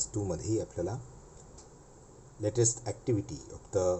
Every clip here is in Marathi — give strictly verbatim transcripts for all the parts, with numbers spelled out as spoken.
टूमध्येही आपल्याला latest activity of the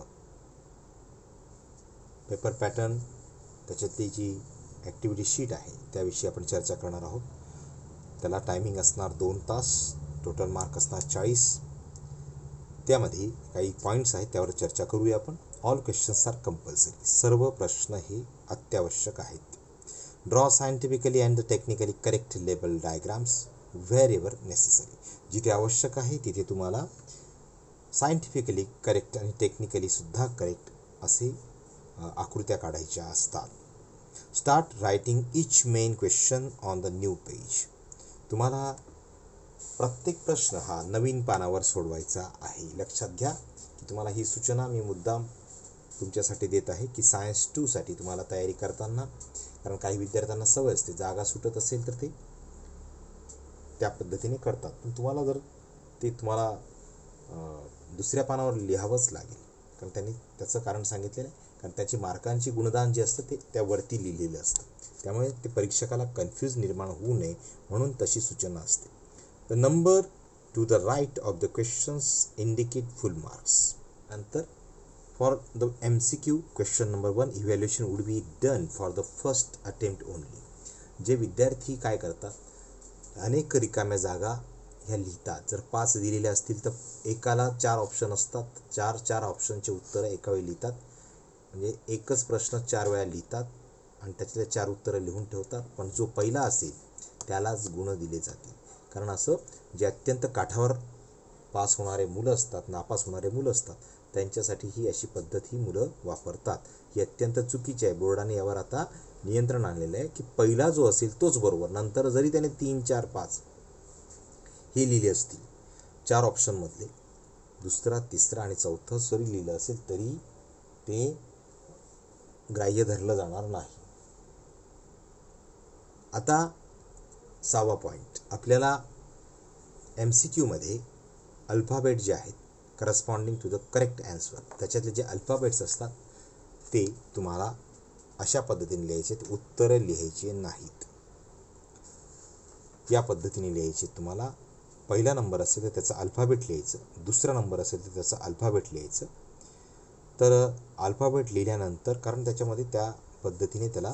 paper pattern, त्याच्यातली जी ॲक्टिव्हिटी शीट आहे त्याविषयी आपण चर्चा करणार आहोत. त्याला टायमिंग असणार दोन तास, टोटल मार्क असणार चाळीस. त्यामध्ये काही पॉईंट्स आहेत त्यावर चर्चा करूया आपण. ऑल क्वेश्चन्स आर कंपल्सरी, सर्व प्रश्न हे अत्यावश्यक आहेत. Draw scientifically and technically correct label diagrams wherever necessary. जिथे आवश्यक आहे तिथे तुम्हाला सायंटिफिकली करेक्ट आणि टेक्निकली सुद्धा करेक्ट असे आकृत्या काढायच्या असतात. Start writing each main question on the new page. तुम्हाला प्रत्येक प्रश्न हा नवीन पानावर सोडवायचा आहे. लक्षात घ्या की तुम्हाला ही सूचना मी मुद्दाम तुमच्यासाठी देत आहे की सायन्स टूसाठी तुम्हाला तयारी करताना, कारण काही विद्यार्थ्यांना सवय असते जागा सुटत असेल तर ते त्या पद्धतीने करतात, पण तुम्हाला जर ते तुम्हाला दुसऱ्या पानावर लिहावंच लागेल, कारण त्यांनी त्याचं कारण सांगितलेलं आहे. कारण त्याची मार्कांची गुणदान जे असतं ते त्यावरती लिहिलेलं असतं, त्यामुळे ते परीक्षकाला कन्फ्यूज निर्माण होऊ नये म्हणून तशी सूचना असते. The number to the right of the questions indicate full marks. नंतर for the M C Q question number one evaluation would be done for the first attempt only. जे विद्यार्थी काय करतात, अनेक रिकाम्या जागा ह्या लिहितात. जर पाच दिलेल्या असतील तर एकाला चार ऑप्शन असतात, चार चार ऑप्शनचे उत्तरं एका वेळी लिहितात. म्हणजे एकच प्रश्न चार वेळा लिहितात आणि त्याच्यातले चार उत्तरं लिहून ठेवतात. पण जो पहिला असेल त्यालाच गुण दिले जातील. कारण असं जे अत्यंत काठावर पास होणारे मुलं असतात, नापास होणारे मुलं असतात, त्यांच्यासाठी ही अशी पद्धत ही मुलं वापरतात. ही अत्यंत चुकीची आहे. बोर्डाने यावर आता नियंत्रण आणलेलं आहे की पहिला जो असेल तोच बरोबर. नंतर जरी त्याने तीन चार पाच हे लिहिले असतील चार ऑप्शनमधले, दुसरा तिसरा आणि चौथं जरी लिहिलं असेल तरी ते ग्राह्य धरलं जाणार नाही. आता सहावा पॉईंट, आपल्याला एम सी क्यूमध्ये अल्फाबेट जे आहेत corresponding to the correct answer, त्याच्यातले जे अल्फाबेट्स असतात ते तुम्हाला अशा पद्धतीने लिहायचे, उत्तरं लिहायचे नाहीत. या पद्धतीने लिहायचे. तुम्हाला पहिला नंबर असेल तर त्याचा अल्फाबेट लिहायचं, दुसरा नंबर असेल तर त्याचं अल्फाबेट लिहायचं. तर अल्फाबेट लिहिल्यानंतर, कारण त्याच्यामध्ये त्या पद्धतीने त्याला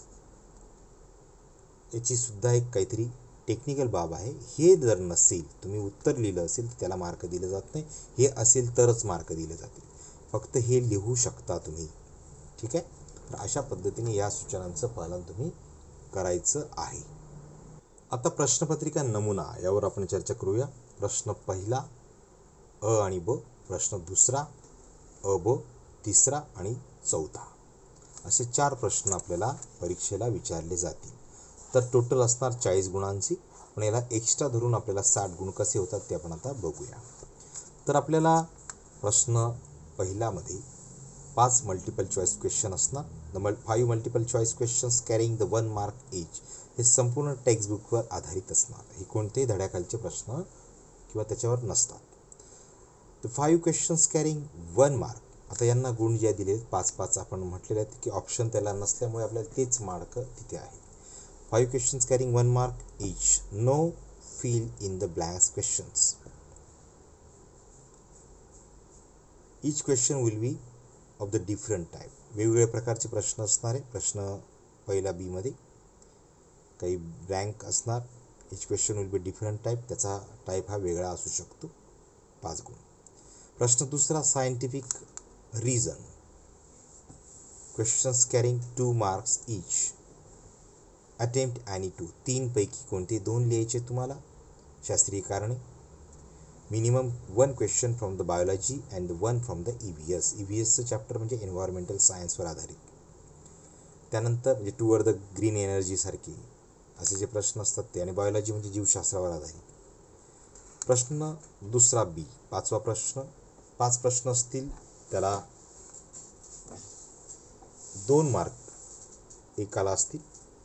याची सुद्धा एक काहीतरी टेक्निकल बाब आहे. हे जर नसेल, तुम्ही उत्तर लिहिलं असेल तर त्याला मार्क दिले जात नाही. हे असेल तरच मार्क दिले जातील. फक्त हे लिहू शकता तुम्ही. ठीक आहे. तर अशा पद्धतीने या सूचनांचं पालन तुम्ही करायचं आहे. आता प्रश्नपत्रिका नमुना यावर आपण चर्चा करूया. प्रश्न पहिला अ आणि ब, प्रश्न दुसरा अ ब, तिसरा आणि चौथा, असे चार प्रश्न आपल्याला परीक्षेला विचारले जातील. तर टोटल असणार चाळीस गुणांची, पण याला एक्स्ट्रा धरून आपल्याला साठ गुण कसे होतात ते आपण आता बघूया. तर आपल्याला प्रश्न पहिल्यामध्ये पाच मल्टिपल चॉईस क्वेश्चन असणार. द मल five multiple choice questions carrying the one mark each. हे संपूर्ण टेक्स्टबुकवर आधारित असणार. हे कोणतेही धड्याखालचे प्रश्न किंवा त्याच्यावर नसतात. The five questions carrying one mark. आता यांना गुण जे दिले पाच पाच आपण म्हटलेले आहेत की ऑप्शन त्याला नसल्यामुळे आपल्याला तेच मार्क तिथे आहे. Five questions carrying one mark each. No fill in the blanks questions. Each question will be of the different type. वेगवेगळ्या प्रकारचे प्रश्न असणार आहे. प्रश्न पहिला बी मध्ये काही ब्लँक असणार. Each question will be different type. त्याचा टाईप हा वेगळा असू शकतो. पाच गुण. प्रश्न दुसरा scientific reason. Questions carrying two marks each. Attempt आणि टू. तीन पैकी कोणते दोन लिहायचे तुम्हाला. शास्त्रीय कारणे. Minimum one question from the biology and one from the E V S. E V एसचं चॅप्टर म्हणजे एन्व्हायरमेंटल सायन्सवर आधारित. त्यानंतर म्हणजे टूवर द ग्रीन एनर्जीसारखे असे जे प्रश्न असतात ते, आणि बायोलॉजी म्हणजे जीवशास्त्रावर आधारित. प्रश्न दुसरा बी, पाचवा प्रश्न. पाच प्रश्न असतील, त्याला दोन मार्क एकाला असतील.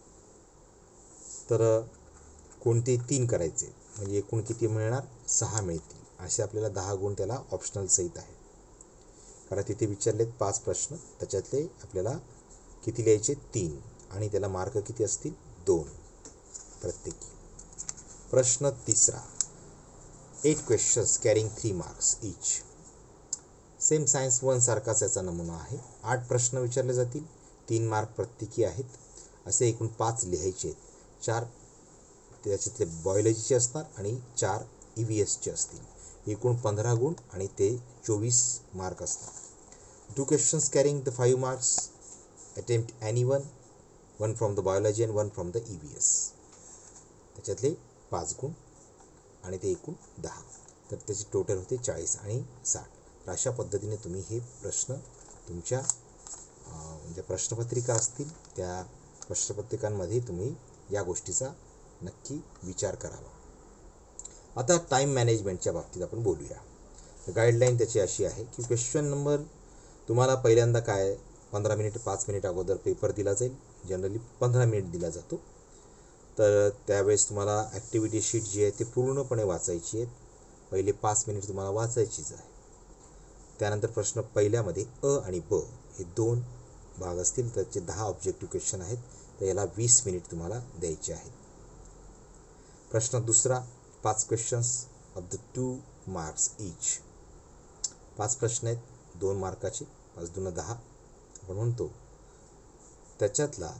तर कोणते तीन करायचे म्हणजे एकूण किती मिळणार, सहा मिळतील. असे आपल्याला दहा गुण त्याला ऑप्शनल सहित आहे. कारण तिथे विचारलेत पाच प्रश्न, त्याच्यातले आपल्याला किती लिहायचे, तीन, आणि त्याला मार्क किती असतील, दोन प्रत्येकी. प्रश्न तिसरा eight questions carrying three marks each. Same science one सारखाच याचा नमुना आहे. आठ प्रश्न विचारले जातील, तीन मार्क प्रत्येकी आहेत. असे एकूण पाच लिहायचे आहेत. चार त्याच्यातले बायोलॉजीचे असणार आणि चार ई व्ही एसचे असतील. एकूण पंधरा गुण आणि ते चोवीस मार्क असणार. Two questions carrying the five marks attempt any one, one from the biology and one from the E V S. त्याच्यातले पाच गुण आणि ते एकूण दहा, तर त्याची टोटल होते चाळीस आणि साठ. तर अशा पद्धतीने तुम्ही हे प्रश्न तुमच्या म्हणजे प्रश्नपत्रिका असतील त्या प्रश्नपत्रिकांमध्ये तुम्ही या गोष्टीचा नक्की विचार करावा. आता टाईम मॅनेजमेंटच्या बाबतीत आपण बोलूया. गाईडलाईन त्याची अशी आहे की क्वेश्चन नंबर तुम्हाला पहिल्यांदा काय पंधरा मिनिट पाच मिनिट अगोदर पेपर दिला जाईल. जनरली पंधरा मिनिट दिला जातो. तर त्यावेळेस तुम्हाला ॲक्टिव्हिटी शीट जी आहे ती पूर्णपणे वाचायची आहे. पहिले पाच मिनिट तुम्हाला वाचायचीच आहे. त्यानंतर प्रश्न पहिल्यामध्ये अ आणि ब हे दोन भाग असतील. त्याचे दहा ऑब्जेक्टिव्ह क्वेश्चन आहेत. तर याला वीस मिनिट तुम्हाला द्यायचे आहेत. प्रश्न दुसरा पाच questions of the two marks each. पाच प्रश्न आहेत, दोन मार्काचे, पाच दोन दहा आपण म्हणतो. त्याच्यातला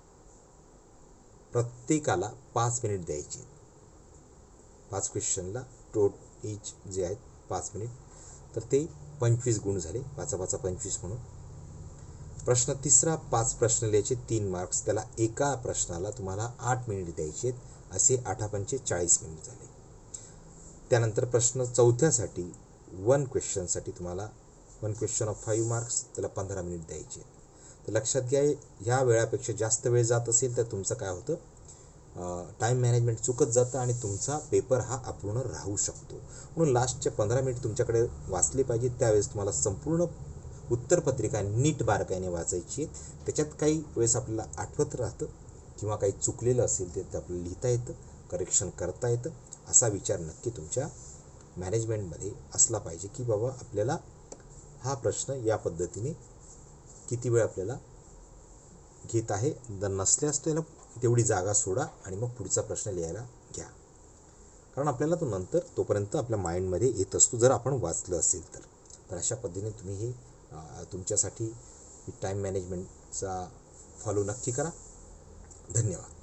प्रत्येकाला पाच मिनिट द्यायचे. पाच क्वेश्चनला टोट इच जे आहेत पाच मिनिट, तर ते पंचवीस गुण झाले. पाचा पाचा पंचवीस म्हणून. प्रश्न तिसरा पाच प्रश्न लिहायचे, तीन मार्क्स. त्याला एका प्रश्नाला तुम्हाला आठ मिनिट द्यायचे आहेत. असे आठा पंचे चाळीस मिनिट झाले. त्यानंतर प्रश्न चौथ्यासाठी वन क्वेश्चनसाठी तुम्हाला one question of five marks, त्याला पंधरा मिनिट द्यायचे आहेत. तर लक्षात घ्या, ह्या वेळापेक्षा जास्त वेळ जात असेल तर तुमचं काय होतं, टाईम मॅनेजमेंट चुकत जातं आणि तुमचा पेपर हा अपूर्ण राहू शकतो. म्हणून लास्टचे पंधरा मिनिट तुमच्याकडे वाचले पाहिजे. त्यावेळेस तुम्हाला संपूर्ण उत्तरपत्रिका नीट बारकाईने वाचायची आहे. त्याच्यात काही वेळेस आपल्याला आठवत राहतं किंवा काही चुकलेलं असेल ते आपल्याला लिहिता येतं, करेक्शन करता येतं. असा विचार नक्की तुमच्या मॅनेजमेंटमध्ये असला पाहिजे की बाबा आपल्याला हा प्रश्न या पद्धतीने किती वेळ आपल्याला घेत आहे. जर नसल्यास तो याला तेवढी जागा सोडा आणि मग पुढचा प्रश्न लिहायला घ्या. कारण आपल्याला तो नंतर तोपर्यंत आपल्या माइंडमध्ये येत असतो जर आपण वाचलं असेल तर. तर अशा पद्धतीने तुम्ही हे तुमच्यासाठी टाईम मॅनेजमेंटचा फॉलो नक्की करा. धन्यवाद.